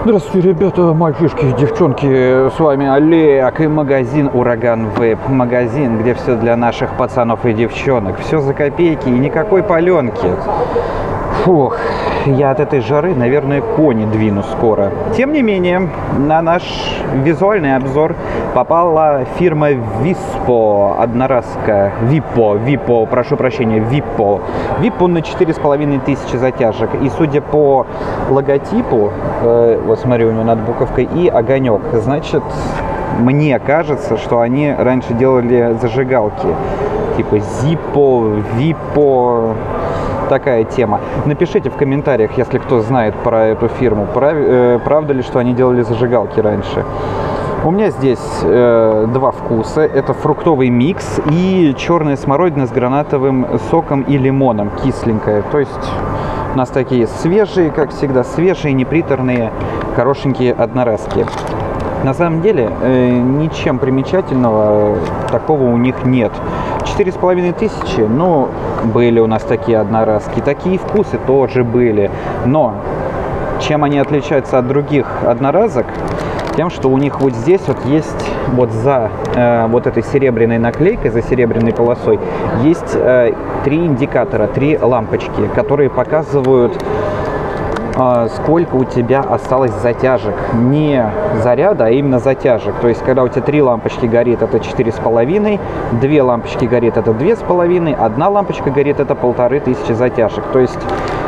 Здравствуйте, ребята, мальчишки и девчонки, с вами Олег и магазин Ураган Вейп. Магазин, где все для наших пацанов и девчонок. Все за копейки и никакой паленки. Фух, я от этой жары, наверное, кони двину скоро. Тем не менее, на наш визуальный обзор попала фирма Виспо, одноразка. Випо, прошу прощения, Випо. Випо на 4500 затяжек. И судя по логотипу, вот смотрю, у него над буковкой И огонек, значит, мне кажется, что они раньше делали зажигалки. Типа Зипо, Випо... Такая тема. Напишите в комментариях, если кто знает про эту фирму, правда ли, что они делали зажигалки раньше. У меня здесь два вкуса. Это фруктовый микс и черная смородина с гранатовым соком и лимоном, кисленькая. То есть у нас такие свежие, как всегда, свежие, неприторные, хорошенькие одноразки. На самом деле, ничем примечательного такого у них нет. 4500, ну, были у нас такие одноразки. Такие вкусы тоже были. Но чем они отличаются от других одноразок? Тем, что у них вот здесь вот есть, вот за вот этой серебряной наклейкой, за серебряной полосой, есть три индикатора, три лампочки, которые показывают, сколько у тебя осталось затяжек. Не заряда, а именно затяжек. То есть, когда у тебя три лампочки горит, это 4,5, две лампочки горит, это 2,5, одна лампочка горит, это 1500 затяжек. То есть,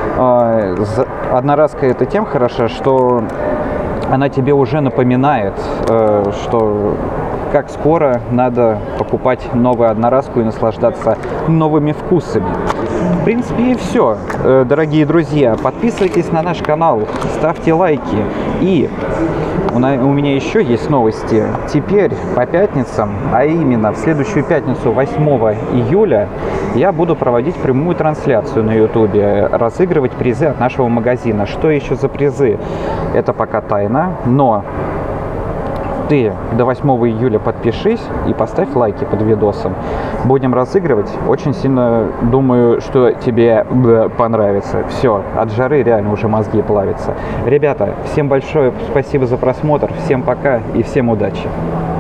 одноразка это тем хороша, что она тебе уже напоминает, что как скоро надо покупать новую одноразку и наслаждаться новыми вкусами. В принципе, и все, дорогие друзья. Подписывайтесь на наш канал, ставьте лайки. И у меня еще есть новости. Теперь по пятницам, а именно в следующую пятницу, 8 июля, я буду проводить прямую трансляцию на YouTube, разыгрывать призы от нашего магазина. Что еще за призы? Это пока тайна, но ты до 8 июля подпишись и поставь лайки под видосом. Будем разыгрывать. Очень сильно думаю, что тебе понравится. Все, от жары реально уже мозги плавятся. Ребята, всем большое спасибо за просмотр. Всем пока и всем удачи.